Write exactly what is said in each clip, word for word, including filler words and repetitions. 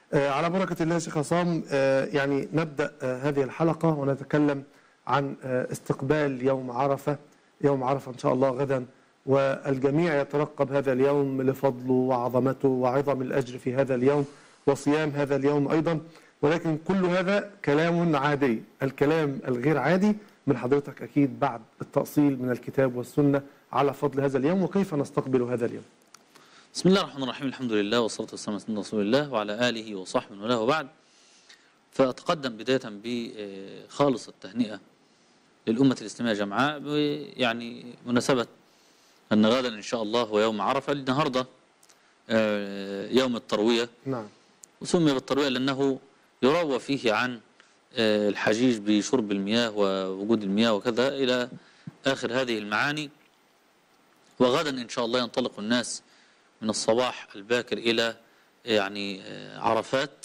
آه على بركة الله يا شيخ عصام، آه يعني نبدأ آه هذه الحلقة ونتكلم عن آه استقبال يوم عرفة. يوم عرفة إن شاء الله غدا، والجميع يترقب هذا اليوم لفضله وعظمته وعظم الأجر في هذا اليوم وصيام هذا اليوم أيضا. ولكن كل هذا كلام عادي. الكلام الغير عادي من حضرتك أكيد بعد التأصيل من الكتاب والسنة على فضل هذا اليوم وكيف نستقبل هذا اليوم. بسم الله الرحمن الرحيم، الحمد لله والصلاة والسلام على سيدنا رسول الله وعلى آله وصحبه وله وبعد. فأتقدم بداية بخالص التهنئة للأمة الإسلامية جمعاء، يعني مناسبة أن غدا إن شاء الله هو يوم عرفة. النهاردة يوم التروية. نعم. وسمي بالتروية لأنه يروى فيه عن الحجيج بشرب المياه ووجود المياه وكذا إلى آخر هذه المعاني. وغدا إن شاء الله ينطلق الناس من الصباح الباكر إلى يعني عرفات.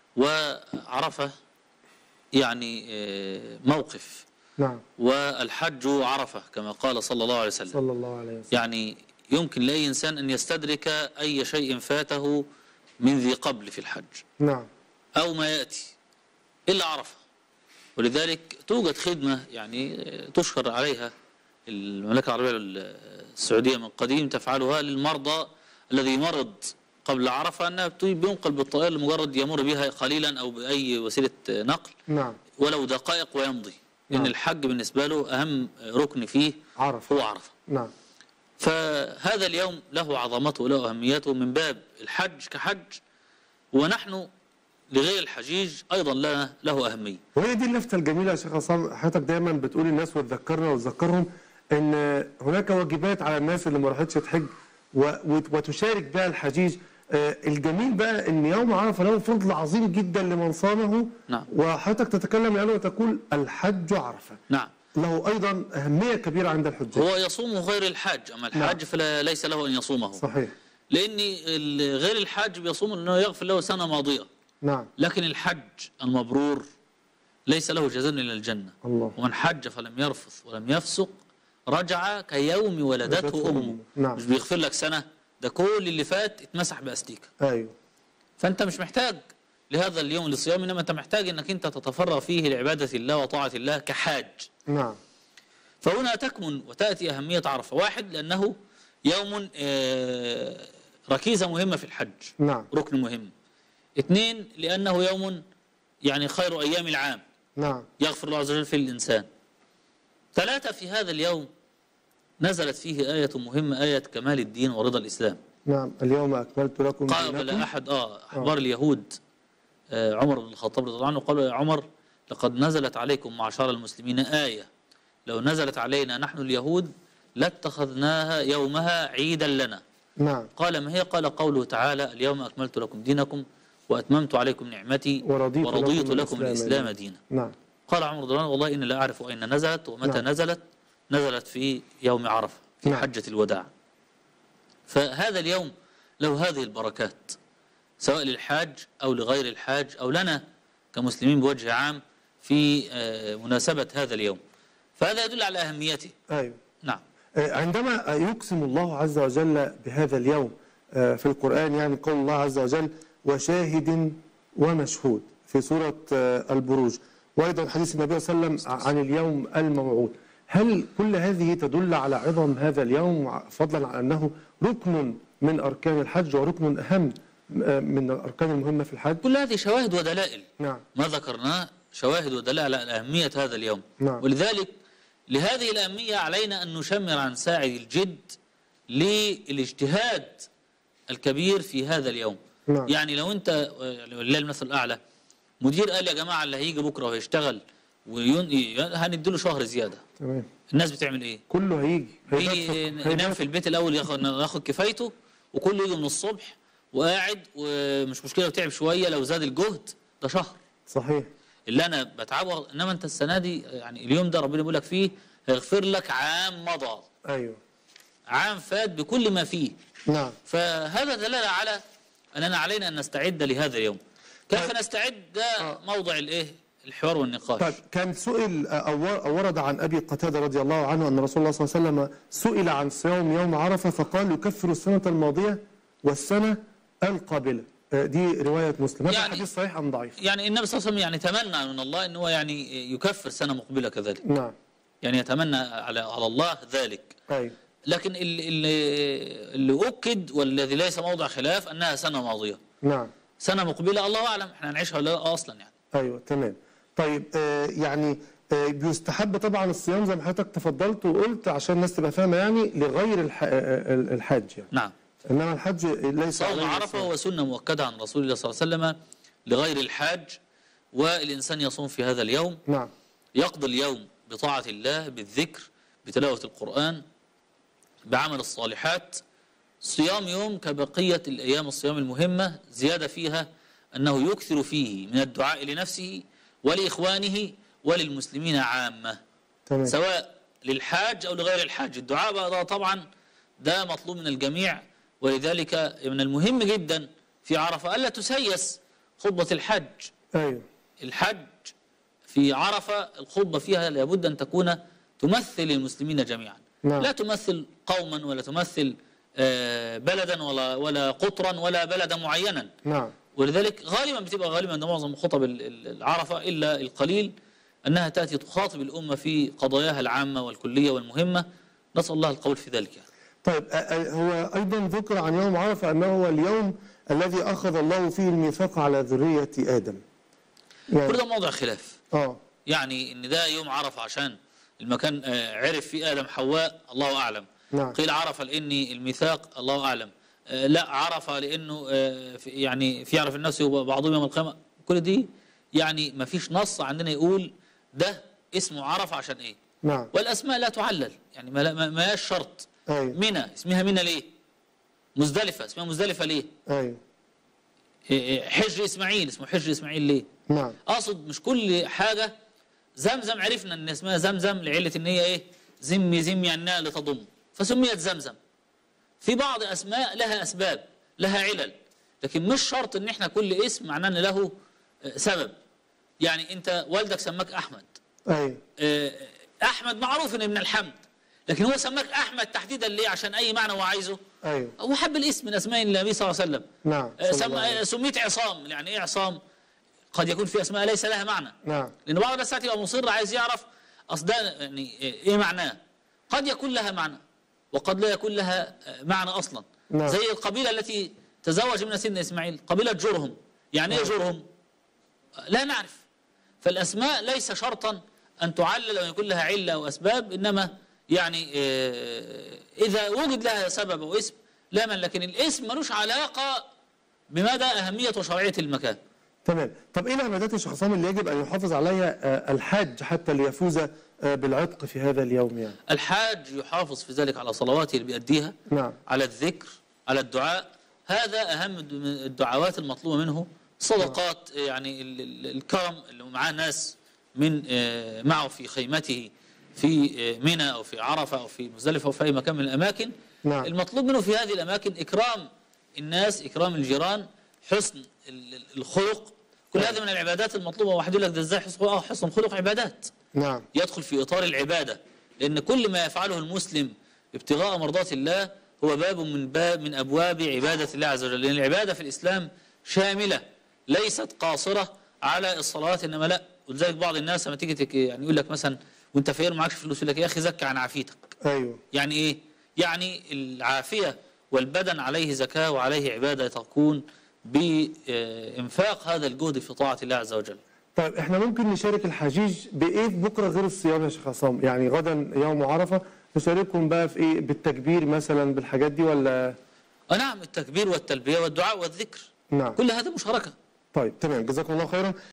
وعرفة يعني موقف. نعم. والحج عرفة كما قال صلى الله عليه وسلم. صلى الله عليه وسلم. يعني يمكن لأي إنسان أن يستدرك أي شيء فاته من ذي قبل في الحج. نعم. أو ما يأتي إلا عرفة. ولذلك توجد خدمة يعني تشكر عليها المملكة العربية السعودية من قديم تفعلها للمرضى الذي مرض قبل عرفة، أنها بينقل بالطائرة لمجرد يمر بها قليلا أو بأي وسيلة نقل. نعم. ولو دقائق ويمضي. نعم. إن الحج بالنسبة له أهم ركن فيه عرفة. هو عرفة. نعم. فهذا اليوم له عظمته وله أهميته من باب الحج كحج، ونحن لغير الحجيج أيضا لنا له أهمية. وهي دي اللفتة الجميلة يا شيخ عصام، حضرتك دايما بتقول الناس وتذكرنا وتذكرهم ان هناك واجبات على الناس اللي ما راحتش تحج وتشارك بها الحجيج. الجميل بقى ان يوم عرفة له فضل عظيم جدا لمن صامه. نعم. وحضرتك تتكلم عنه وتقول الحج عرفة. نعم. له ايضا اهمية كبيرة عند الحجاج. هو يصوم غير الحاج، اما الحاج نعم. فليس له ان يصومه. صحيح. لان غير الحاج بيصوم انه يغفر له سنة ماضية. نعم. لكن الحج المبرور ليس له جزاء الا الجنة. الله. ومن حج فلم يرفث ولم يفسق رجع كيوم ولدته امه. نعم. مش بيغفر لك سنة، ده كل اللي فات اتمسح باستيكه. ايوه. فانت مش محتاج لهذا اليوم للصيام، انما انت محتاج انك انت تتفرغ فيه لعبادة الله وطاعة الله كحاج. نعم. فهنا تكمن وتأتي أهمية عرفة. واحد، لأنه يوم ركيزة مهمة في الحج. نعم. ركن مهم. اثنين، لأنه يوم يعني خير أيام العام. نعم. يغفر الله عز وجل فيه الإنسان. ثلاثة، في هذا اليوم نزلت فيه آية مهمة، آية كمال الدين ورضا الإسلام. نعم. اليوم أكملت لكم دينكم. قال أحد آه أحبار اليهود آه عمر بن الخطاب رضي الله عنه، قالوا يا عمر لقد نزلت عليكم معشر المسلمين آية لو نزلت علينا نحن اليهود لاتخذناها يومها عيدا لنا. نعم. قال ما هي؟ قال قوله تعالى اليوم أكملت لكم دينكم وأتممت عليكم نعمتي ورضيت, ورضيت لكم, لكم الإسلام دينا. نعم. قال عمر رضي الله عنه والله إني لا أعرف أين نزلت ومتى نعم. نزلت. نزلت في يوم عرفة في نعم. حجة الوداع. فهذا اليوم له هذه البركات سواء للحاج أو لغير الحاج أو لنا كمسلمين بوجه عام في مناسبة هذا اليوم. فهذا يدل على أهميته. أيوه. نعم. عندما يقسم الله عز وجل بهذا اليوم في القرآن، يعني قول الله عز وجل وشاهد ومشهود في سورة البروج، وأيضا حديث النبي صلى الله عليه وسلم عن اليوم الموعود، هل كل هذه تدل على عظم هذا اليوم فضلا عن أنه ركن من أركان الحج وركن أهم من الأركان المهمة في الحج؟ كل هذه شواهد ودلائل. نعم. ما ذكرناه شواهد ودلائل على أهمية هذا اليوم. نعم. ولذلك لهذه الأهمية علينا أن نشمر عن ساعي الجد للاجتهاد الكبير في هذا اليوم. نعم. يعني لو أنت ولله المثل الأعلى مدير قال يا جماعة اللي هيجي بكرة وهيشتغل هنديله شهر زيادة. تمام. الناس بتعمل إيه؟ كله هيجي هيجي ينام في البيت الأول ياخد ياخد كفايته، وكله يجي من الصبح وقاعد ومش مشكلة وتعب شوية لو زاد الجهد ده شهر. صحيح. اللي أنا بتعبه. إنما أنت السنة دي يعني اليوم ده ربنا بيقول لك فيه هيغفر لك عام مضى. أيوه. عام فات بكل ما فيه. نعم. فهذا دلالة على أننا علينا أن نستعد لهذا اليوم. كيف طيب. نستعد؟ ده آه. موضع الإيه؟ الحوار والنقاش. طيب، كان سئل أو ورد عن أبي قتادة رضي الله عنه أن رسول الله صلى الله عليه وسلم سئل عن صيام يوم عرفة فقال يكفر السنة الماضية والسنة القابلة. آه، دي روايه مسلم، هذا يعني الحديث صحيح ام ضعيف؟ يعني النبي صلى الله عليه وسلم يعني تمنى من الله ان هو يعني يكفر سنه مقبله كذلك. نعم. يعني يتمنى على على الله ذلك. ايوه. لكن اللي اللي, اللي اكد والذي ليس موضع خلاف انها سنه ماضيه. نعم. سنه مقبله الله اعلم احنا هنعيشها ولا لا اصلا يعني. ايوه تمام. طيب آه يعني آه بيستحب طبعا الصيام زي ما حضرتك تفضلت وقلت عشان الناس تبقى فاهمه، يعني لغير الح... آه الحاج يعني. نعم. انما الحج ليس صوم عليه عرفه هو سنه مؤكده عن رسول الله صلى الله عليه وسلم لغير الحاج، والانسان يصوم في هذا اليوم. نعم. يقضي اليوم بطاعه الله، بالذكر، بتلاوه القران، بعمل الصالحات. صيام يوم كبقيه الايام الصيام المهمه، زياده فيها انه يكثر فيه من الدعاء لنفسه ولاخوانه وللمسلمين عامه. تمام. سواء للحاج او لغير الحاج، الدعاء بقى طبعا ده مطلوب من الجميع. ولذلك من المهم جدا في عرفه الا تسيس خطبه الحج. ايوه. الحج في عرفه الخطبه فيها لابد ان تكون تمثل المسلمين جميعا. نعم. لا تمثل قوما ولا تمثل بلدا ولا ولا قطرا ولا بلدا معينا. نعم. ولذلك غالبا بتبقى غالبا معظم خطب العرفه الا القليل انها تاتي تخاطب الامه في قضاياها العامه والكليه والمهمه. نسال الله القول في ذلك يعني. طيب هو ايضا ذكر عن يوم عرفه انه هو اليوم الذي اخذ الله فيه الميثاق على ذريه ادم. يعني كل ده موضع خلاف. اه يعني ان ده يوم عرفه عشان المكان عرف فيه ادم حواء، الله اعلم. نعم. قيل عرفه لاني الميثاق، الله اعلم. لا عرفه لانه يعني في يعرف الناس بعضهم يوم القيامه. كل دي يعني ما فيش نص عندنا يقول ده اسمه عرفه عشان ايه. نعم. والاسماء لا تعلل، يعني ما ما, ما هياش شرط. ايوه. منى اسمها منى ليه؟ مزدلفه اسمها مزدلفه ليه؟ ايوه. حجر اسماعيل اسمه حجر اسماعيل ليه؟ نعم. اقصد مش كل حاجه. زمزم عرفنا ان اسمها زمزم لعله ان هي ايه؟ زمي زمي الناء لتضم فسميت زمزم. في بعض اسماء لها اسباب، لها علل، لكن مش شرط ان احنا كل اسم معناه ان له سبب. يعني انت والدك سماك احمد. ايوه. احمد معروف انه من الحمد، لكن هو سماك احمد تحديدا ليه؟ عشان اي معنى هو عايزه. ايوه. هو حب الاسم من اسماء النبي صلى الله عليه وسلم. نعم. سم... سميت عصام. يعني ايه عصام؟ قد يكون في اسماء ليس لها معنى. نعم. لان بعض الناس يبقى مصر عايز يعرف اصل ده يعني ايه معناه. قد يكون لها معنى وقد لا يكون لها معنى اصلا. نعم. زي القبيله التي تزوج منها سيدنا اسماعيل، قبيله جرهم. يعني ايه جرهم؟ لا نعرف. فالاسماء ليس شرطا ان تعلل وان يكون لها عله او اسباب، انما يعني اذا وجد لها سبب او اسم لا من، لكن الاسم ملوش علاقه بمدى اهميه وشرعيه المكان. تمام. طب ايه العبادات يا شيخ عصام اللي يجب ان يحافظ عليها الحاج حتى ليفوز بالعتق في هذا اليوم يعني؟ الحاج يحافظ في ذلك على صلواته اللي بيأديها. نعم. على الذكر، على الدعاء. هذا اهم الدعوات المطلوبه منه. صدقات، يعني الكرم اللي معاه ناس من معه في خيمته في منى او في عرفه او في مزدلفه او في اي مكان من الاماكن. نعم. المطلوب منه في هذه الاماكن اكرام الناس، اكرام الجيران، حسن الخلق. كل نعم. هذه من العبادات المطلوبه. واحد يقول لك ده ازاي حسن خلق عبادات؟ نعم. يدخل في اطار العباده، لان كل ما يفعله المسلم ابتغاء مرضات الله هو باب من باب من ابواب عباده الله عز وجل. لان العباده في الاسلام شامله ليست قاصره على الصلوات، انما لا. ولذلك بعض الناس لما تيجي يعني يقول لك مثلا وانت فقير معكش فلوس، يقول لك يا اخي زكي عن عافيتك. ايوه. يعني ايه؟ يعني العافيه والبدن عليه زكاه وعليه عباده تكون بانفاق هذا الجهد في طاعه الله عز وجل. طيب احنا ممكن نشارك الحجيج بايه في بكره غير الصيام يا شيخ عصام؟ يعني غدا يوم عرفه نشاركهم بقى في ايه؟ بالتكبير مثلا بالحاجات دي ولا؟ اه نعم، التكبير والتلبيه والدعاء والذكر. نعم. كل هذا مشاركه. طيب تمام، جزاكم الله خيرا.